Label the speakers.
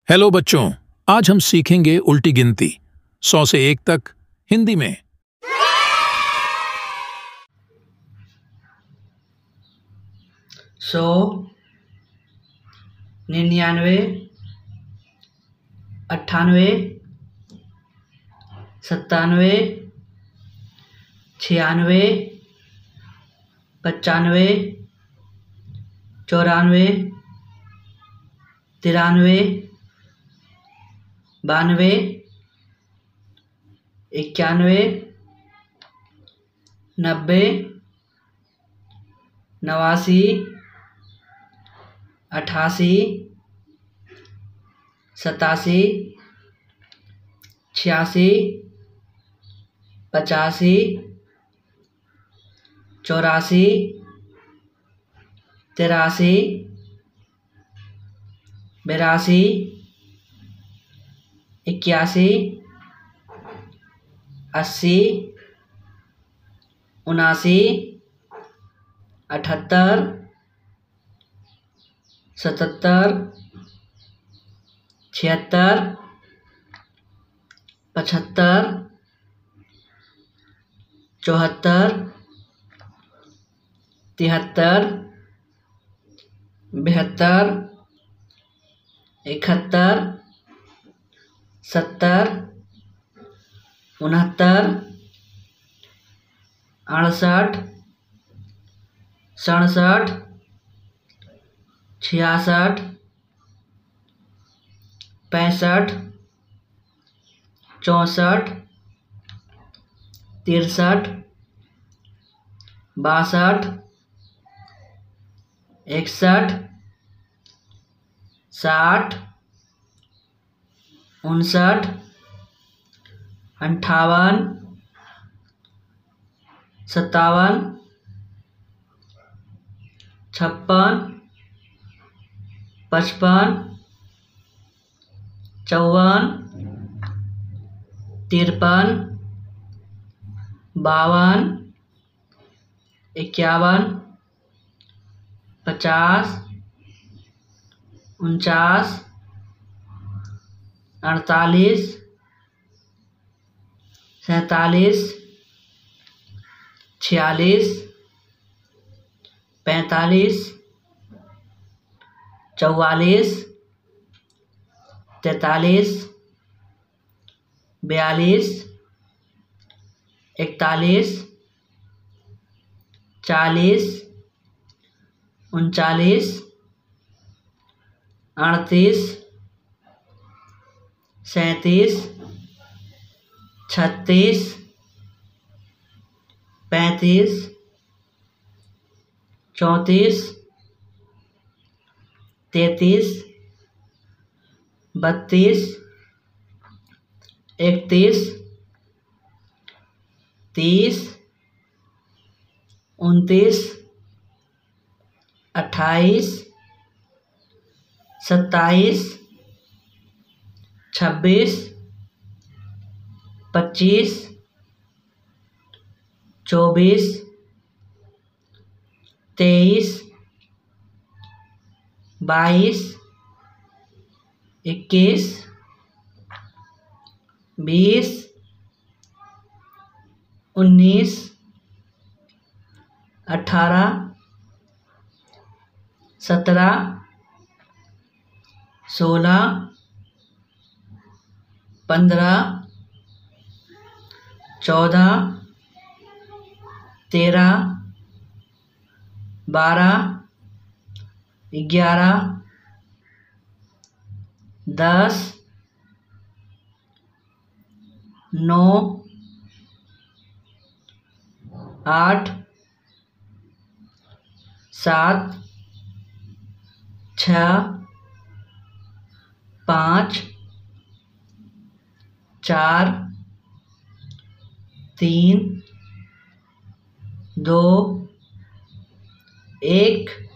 Speaker 1: Hello बच्चों, आज हम सीखेंगे उल्टी गिनती 100 से 1 तक हिंदी में।
Speaker 2: 100, 99, 98, 97, 96, 95, 94, 93, 92, 91, 90, 89, 88, 87, 86, 85, 84, 83, 82, 81, 80, 79, 78, 77, 76, 75, 74, 73, 72, 71, 70, 69, 68, 67, 66, 65, 64, 63, 62, 61, 60, 59, 58, 57, 56, 55, 54, 53, 52, 51, 50, 49, 48, 47, 46, 45, 44, 43, 42, 41, 40, 39, 38, 37, 36, 35, 34, 33, 32, 31, 30, 29, 28, 27, 26, 25, 24, 23, 22, 21, 20, 19, 18, 17, 16, 15, 14, 13, 12, 11, 10, 9, 8, 7, 6, 5, 4, 3, 2, 1।